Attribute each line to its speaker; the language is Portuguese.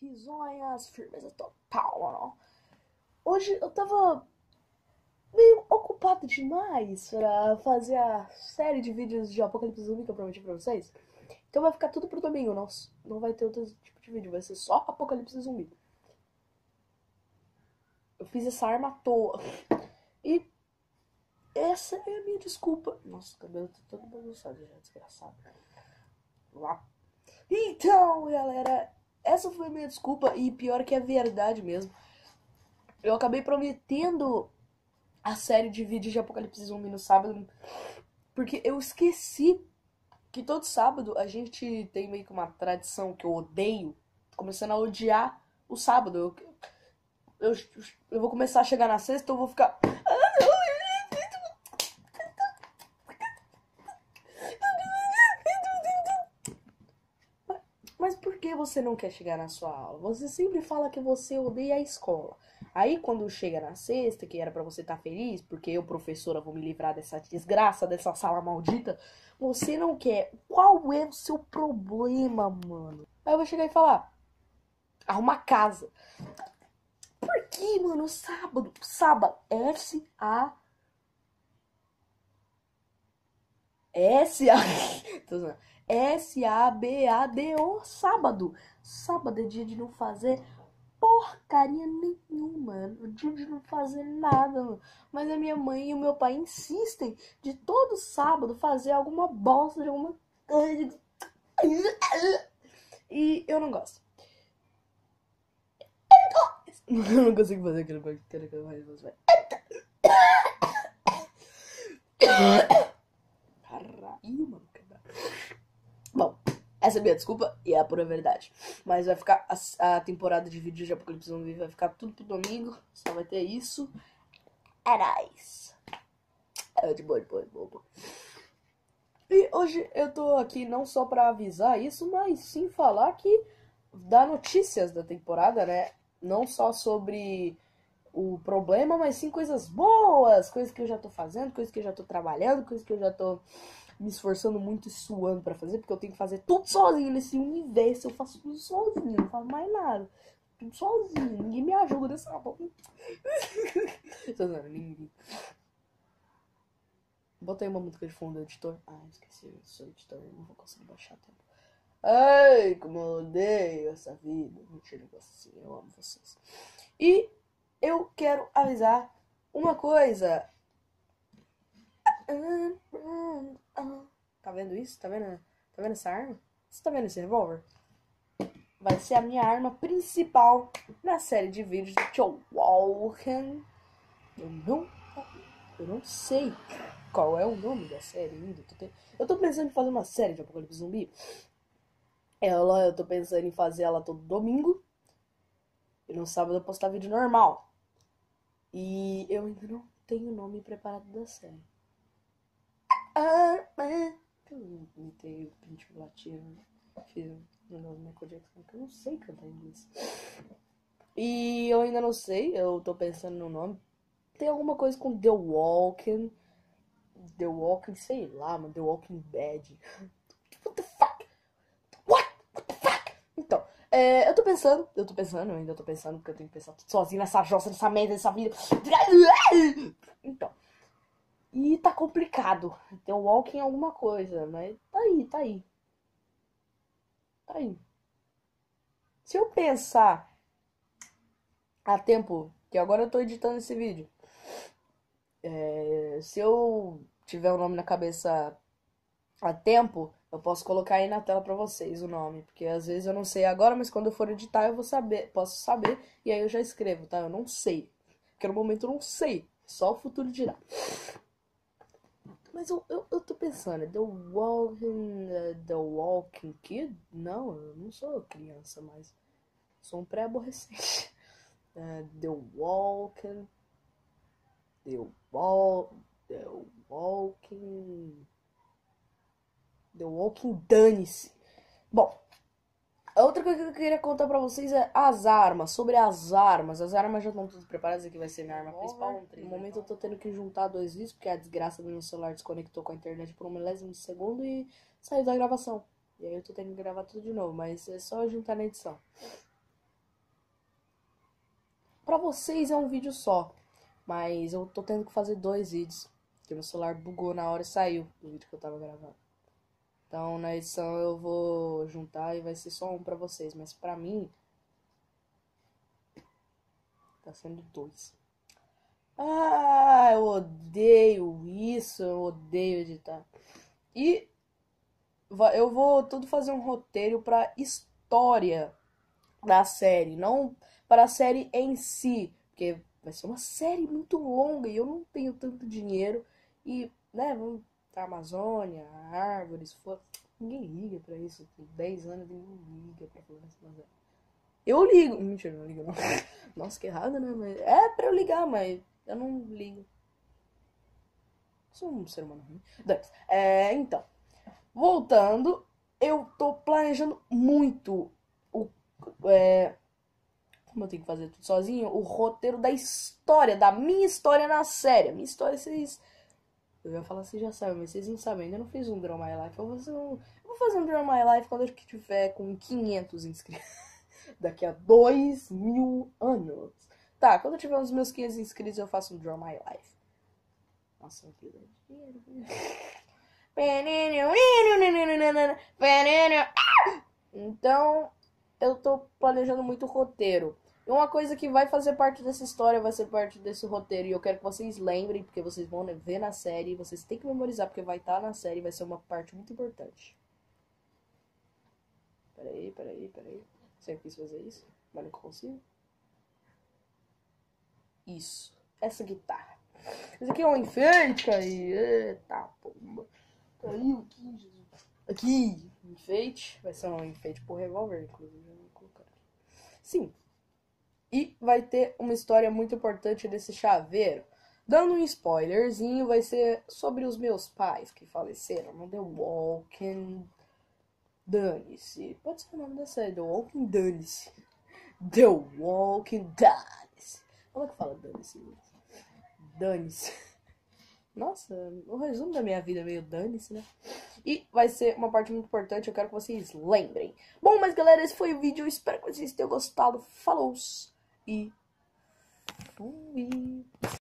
Speaker 1: Risonhas, firmeza total, mano. Hoje eu tava meio ocupado demais pra fazer a série de vídeos de Apocalipse Zumbi que eu prometi pra vocês. Então vai ficar tudo pro domingo, não vai ter outro tipo de vídeo, vai ser só Apocalipse Zumbi. Eu fiz essa arma à toa. E essa é a minha desculpa. Nossa, o cabelo tá todo bagunçado já, desgraçado. Lá. Então, galera, essa foi a minha desculpa e pior que é verdade mesmo. Eu acabei prometendo a série de vídeos de Apocalipse Zumbi no sábado, porque eu esqueci que todo sábado a gente tem meio que uma tradição que eu odeio, começando a odiar o sábado. Eu vou começar a chegar na sexta, eu vou ficar... Mas por que você não quer chegar na sua aula? Você sempre fala que você odeia a escola. Aí quando chega na sexta, que era pra você estar feliz, porque eu, professora, vou me livrar dessa desgraça, dessa sala maldita, você não quer. Qual é o seu problema, mano? Aí eu vou chegar e falar, arrumar casa. Por que, mano? Sábado, S-A... Tô zoando. S-A-B-A-D-O, sábado. Sábado é dia de não fazer porcaria nenhuma, dia de não fazer nada, mano. Mas a minha mãe e o meu pai insistem de todo sábado fazer alguma bosta de alguma coisa. E eu não gosto. Eu não consigo fazer aquele bactéria que eu mais caralho, mano. Bom, essa é a minha desculpa e é a pura verdade. Mas vai ficar a temporada de vídeos de Apocalipse Zumbi vai ficar tudo pro domingo. Só vai ter isso. É nice. É de boa, de boa, de boa, de boa. E hoje eu tô aqui não só pra avisar isso, mas sim falar que dá notícias da temporada, né? Não só sobre o problema, mas sim coisas boas, coisas que eu já tô fazendo, coisas que eu já tô trabalhando, coisas que eu já tô me esforçando muito e suando pra fazer, porque eu tenho que fazer tudo sozinho nesse universo, eu faço tudo sozinho, não faço mais nada. Tudo sozinho, ninguém me ajuda nessa porra. Ninguém. Bota aí uma música de fundo, editor. Ah, esqueci, eu sou editor, eu não vou conseguir baixar tempo. Ai, como eu odeio essa vida. Mentira, assim, eu amo vocês. E eu quero avisar uma coisa. Tá vendo isso? Tá vendo essa arma? Você tá vendo esse revólver? Vai ser a minha arma principal na série de vídeos de Joe Walken. Eu não sei qual é o nome da série ainda. Eu tô pensando em fazer uma série de Apocalipse Zumbi. Eu tô pensando em fazer ela todo domingo. E no sábado eu postar vídeo normal. E eu ainda não tenho o nome preparado da série. Eu imitei o Prince Latino. Fiz um negócio do Michael Jackson, que eu não sei cantar inglês. E eu ainda não sei, eu tô pensando no nome. Tem alguma coisa com The Walking. The Walking, sei lá, mano. The Walking Dead. What the fuck? What the fuck? Então, eu ainda tô pensando, porque eu tenho que pensar tudo sozinho nessa jossa, nessa merda, nessa vida. Então. E tá complicado. The Walking é alguma coisa, mas tá aí, tá aí. Tá aí. Se eu pensar a tempo, que agora eu tô editando esse vídeo, se eu tiver o nome na cabeça a tempo, eu posso colocar aí na tela pra vocês o nome, porque às vezes eu não sei agora, mas quando eu for editar eu vou saber, posso saber, e aí eu já escrevo, tá? Eu não sei, porque no momento eu não sei, só o futuro dirá. Mas eu tô pensando, The Walking Kid? Não, eu não sou criança, mas sou um pré-aborrecente. The Walking... The Walking... The Walking dane-se. Bom, a outra coisa que eu queria contar pra vocês é as armas. Sobre as armas. As armas já estão todas preparadas. Aqui vai ser minha arma principal. No momento eu tô tendo que juntar dois vídeos, porque a desgraça do meu celular desconectou com a internet por 1 milésimo de segundo e saiu da gravação. E aí eu tô tendo que gravar tudo de novo, mas é só juntar na edição. pra vocês é um vídeo só. Mas eu tô tendo que fazer 2 vídeos. Porque meu celular bugou na hora e saiu do vídeo que eu tava gravando. Então na edição eu vou juntar e vai ser só um pra vocês. Mas pra mim, tá sendo 2. Ah, eu odeio isso, eu odeio editar. E eu vou tudo fazer um roteiro pra história da série, não para a série em si, porque vai ser uma série muito longa e eu não tenho tanto dinheiro e, né, vamos pra Amazônia, árvores, ninguém liga pra isso, com 10 anos ninguém liga pra Floresta Amazônica. Eu ligo, mentira, não ligo não. Nossa, que errado, né, mas é pra eu ligar, mas eu não ligo. Sou um ser humano ruim. Então, voltando, eu tô planejando muito o como eu tenho que fazer tudo sozinho, o roteiro da história, da minha história na série. A minha história, vocês... Eu ia falar, vocês já sabem, mas vocês não sabem. Ainda não fiz um Draw My Life. Eu vou fazer um Draw My Life quando eu tiver com 500 inscritos. Daqui a 2000 anos. Tá, quando eu tiver uns meus 500 inscritos, eu faço um Draw My Life. Nossa, que dinheiro. Então, eu tô planejando muito o roteiro. E uma coisa que vai fazer parte dessa história, vai ser parte desse roteiro. E eu quero que vocês lembrem, porque vocês vão ver na série. Vocês têm que memorizar, porque vai estar na série. Vai ser uma parte muito importante. Peraí. Sempre quis fazer isso, mas não consigo. Isso. Essa guitarra. Esse aqui é um enfeite, cara. Eita, pomba. Caiu aqui, Jesus. Aqui. Enfeite. Vai ser um enfeite por revólver, inclusive. Eu vou colocar aqui. Sim. E vai ter uma história muito importante desse chaveiro. Dando um spoilerzinho, vai ser sobre os meus pais que faleceram no The Walking... Dane-se. Pode ser o nome da série, The Walking Dane-se. The Walking Dane-se. Como é que fala dane-se? Dane-se. Nossa, o resumo da minha vida é meio dane-se, né? E vai ser uma parte muito importante, eu quero que vocês lembrem. Bom, mas galera, esse foi o vídeo, espero que vocês tenham gostado. Falou! E fui!